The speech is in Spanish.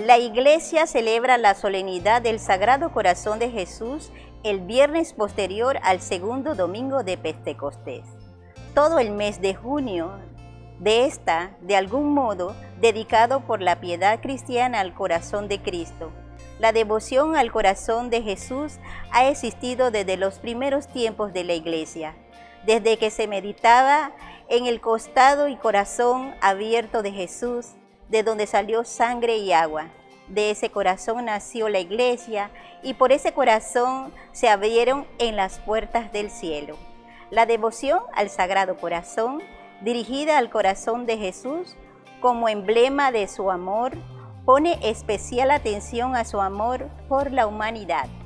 La Iglesia celebra la solemnidad del Sagrado Corazón de Jesús el viernes posterior al segundo domingo de Pentecostés. Todo el mes de junio de algún modo, dedicado por la piedad cristiana al corazón de Cristo. La devoción al corazón de Jesús ha existido desde los primeros tiempos de la Iglesia, desde que se meditaba en el costado y corazón abierto de Jesús, de donde salió sangre y agua. De ese corazón nació la Iglesia y por ese corazón se abrieron en las puertas del cielo. La devoción al Sagrado Corazón, dirigida al corazón de Jesús como emblema de su amor, pone especial atención a su amor por la humanidad.